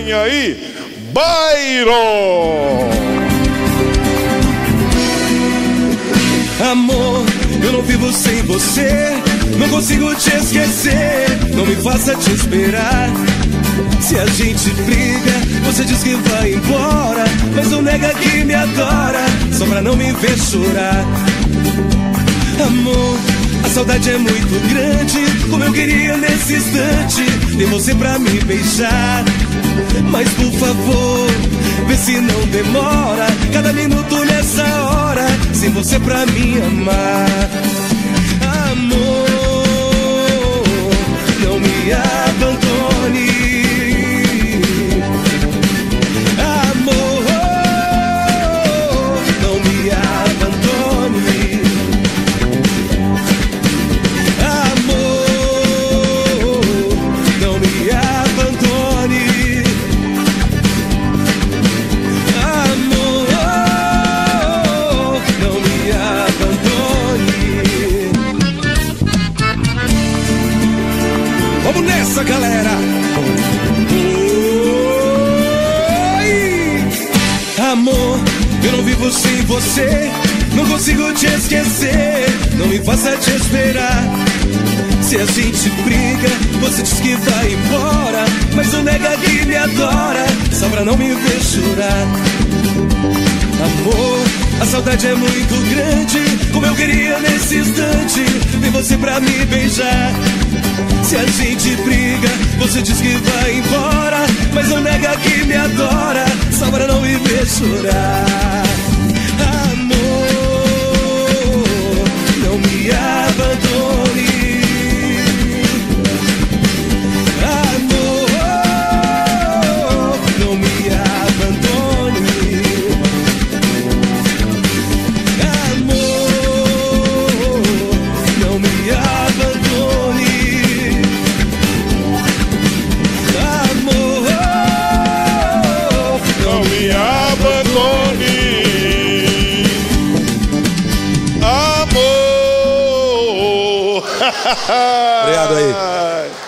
Vem aí, Byron. Amor, eu não vivo sem você, não consigo te esquecer, não me faça te esperar. Se a gente briga, você diz que vai embora, mas não nega que me adora, só pra não me ver chorar. Amor, a saudade é muito grande, como eu queria nesse instante ter você pra me beijar. Mas por favor, vê se não demora, cada minuto nessa hora, sem você pra me amar. Amor, não me abandone. Amor, não me abandone. Amor, não me abandone. Amor, não me abandone. Vamos nessa, galera! Oi! Amor, eu não vivo sem você, não consigo te esquecer, não me faça te esperar. Se a gente briga, você diz que vai embora, mas não nega que me adora, só pra não me ver chorar. Amor, a saudade é muito grande, como eu queria nesse instante ter você pra me beijar. Se a gente briga, você diz que vai embora, mas não nega que me adora, só pra não me ver chorar. Amor, não me abandone. Amor, não me abandone. Amor, não me abandone. Amor, Não me abandone. Amor. Obrigado aí.